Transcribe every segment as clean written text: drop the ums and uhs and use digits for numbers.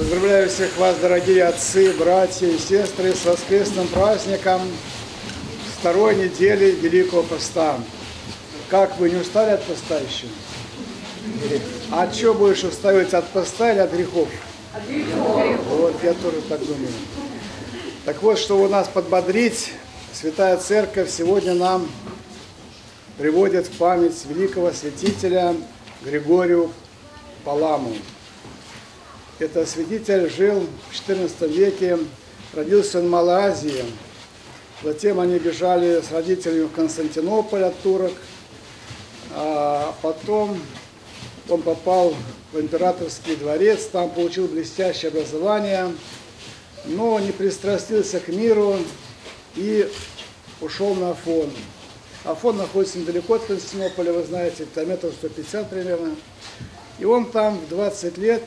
Поздравляю всех вас, дорогие отцы, братья и сестры, с воскресным праздником второй недели Великого Поста. Как, вы не устали от поста еще? А что будешь устаивать, от поста или от грехов? От грехов. Вот, я тоже так думаю. Так вот, чтобы нас подбодрить, Святая Церковь сегодня нам приводит в память великого святителя Григорию Паламу. Это святитель жил в XIV веке, родился он в Малой Азии. Затем они бежали с родителями в Константинополь от турок. А потом он попал в императорский дворец, там получил блестящее образование, но не пристрастился к миру и ушел на Афон. Афон находится недалеко от Константинополя, вы знаете, километров 150 примерно. И он там в 20 лет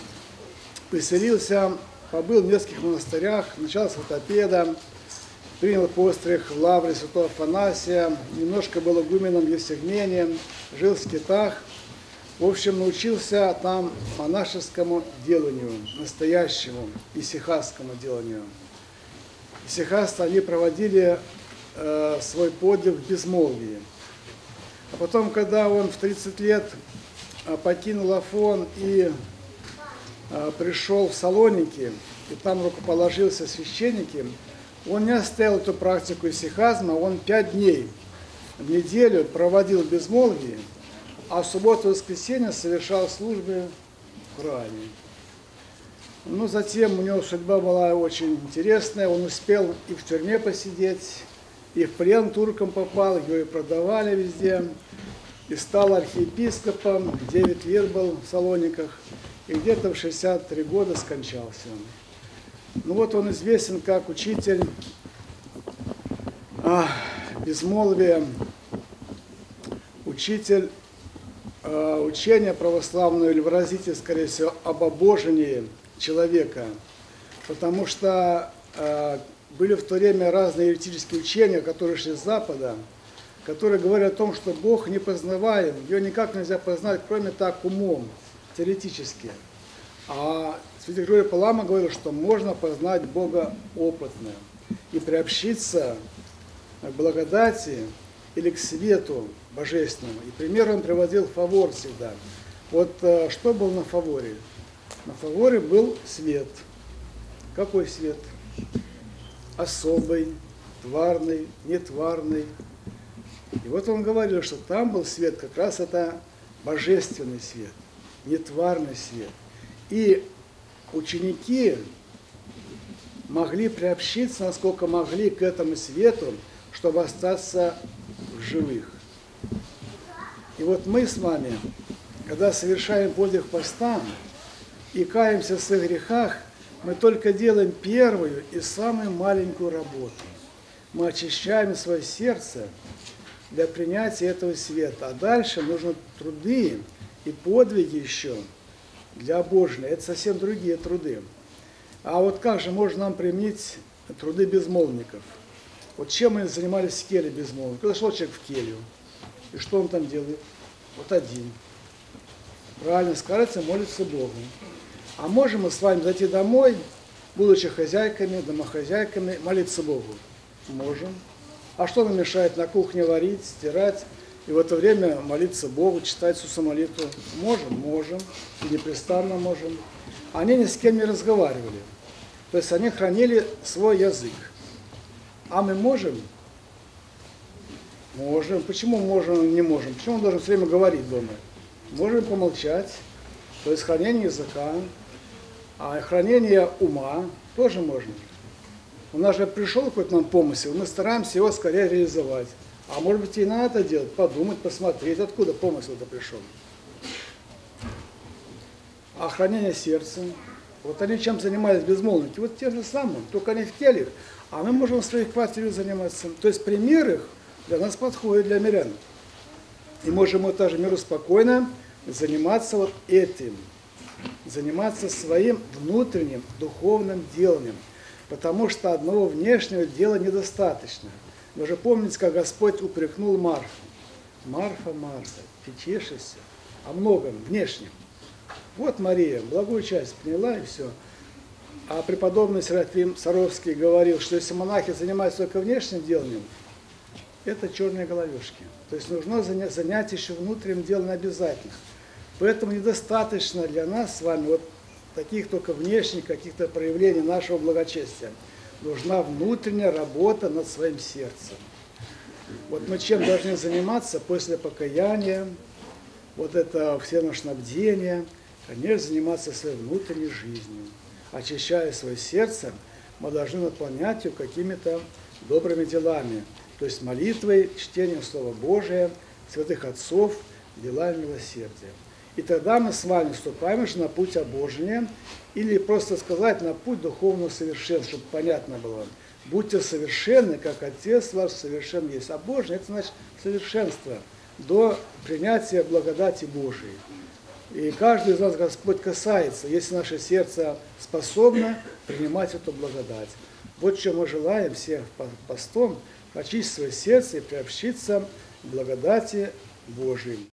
поселился, побыл в нескольких монастырях, начал с ортопеда, принял постриг в лавре святого Афанасия, немножко был игуменом в Евсегмене, жил в скитах. В общем, научился там монашескому деланию, настоящему исихасскому деланию. Исихасты, они проводили свой подвиг в безмолвии. А потом, когда он в 30 лет покинул Афон и пришел в Салоники, и там рукоположился священники, он не оставил эту практику исихазма, он 5 дней в неделю проводил в безмолвии, а в субботу и воскресенье совершал службы в храме. Ну, затем у него судьба была очень интересная, он успел и в тюрьме посидеть, и в плен туркам попал, его и продавали везде, и стал архиепископом, 9 лет был в Салониках, и где-то в 63 года скончался. Ну вот он известен как учитель безмолвия, учитель учения православного, или выразитель, скорее всего, об обожении человека, потому что были в то время разные еретические учения, которые шли с Запада, которые говорят о том, что Бог непознаваем, его никак нельзя познать, кроме так умом, теоретически. А святитель Григорий Палама говорил, что можно познать Бога опытно и приобщиться к благодати или к свету божественному. И пример он приводил Фавор всегда. Вот что был на Фаворе? На Фаворе был свет. Какой свет? Особый, тварный, нетварный. И вот он говорил, что там был свет, как раз это божественный свет, нетварный свет. И ученики могли приобщиться, насколько могли, к этому свету, чтобы остаться в живых. И вот мы с вами, когда совершаем подвиг поста и каемся в своих грехах, мы только делаем первую и самую маленькую работу. Мы очищаем свое сердце для принятия этого света. А дальше нужны труды и подвиги еще для обожения. Это совсем другие труды. А вот как же можно нам применить труды безмолвников? Вот чем мы занимались в келье безмолвников? Когда шел человек в келью, и что он там делает? Вот один. Правильно, скажется, молится Богу. А можем мы с вами зайти домой, будучи хозяйками, домохозяйками, молиться Богу? Можем. А что нам мешает на кухне варить, стирать, и в это время молиться Богу, читать Иисусу молитву? Можем, можем, и непрестанно можем. Они ни с кем не разговаривали. То есть они хранили свой язык. А мы можем? Можем. Почему можем, не можем? Почему он должен все время говорить дома? Можем помолчать, то есть хранение языка, а хранение ума тоже можно. У нас же пришел какой-то нам помысел, мы стараемся его скорее реализовать. А может быть и надо это делать, подумать, посмотреть, откуда помысел-то пришел. А хранение сердца, вот они чем занимались безмолвники, вот тем же самым, только они в кельях, а мы можем в своих квартирах заниматься. То есть пример их для нас подходит, для мирян. И можем мы тоже миру спокойно заниматься вот этим, заниматься своим внутренним духовным деланием. Потому что одного внешнего дела недостаточно. Вы же помните, как Господь упрекнул Марфу. Марфа, Марфа, ты тешишься о многом внешнем. Вот Мария благую часть приняла и все. А преподобный Серафим Саровский говорил, что если монахи занимаются только внешним деланием, это черные головешки. То есть нужно занять еще внутренним делом обязательно. Поэтому недостаточно для нас с вами вот таких только внешних каких-то проявлений нашего благочестия. Нужна внутренняя работа над своим сердцем. Вот мы чем должны заниматься после покаяния, вот это всеношнобдение, конечно, заниматься своей внутренней жизнью. Очищая свое сердце, мы должны наполнять его какими-то добрыми делами, то есть молитвой, чтением Слова Божия, святых отцов, делами милосердия. И тогда мы с вами вступаем уже на путь обожения, или просто сказать, на путь духовного совершенства, чтобы понятно было. Будьте совершенны, как Отец ваш совершен есть. Обожение – это значит совершенство до принятия благодати Божией. И каждый из нас Господь касается, если наше сердце способно принимать эту благодать. Вот что мы желаем всех постом, очистить свое сердце и приобщиться к благодати Божией.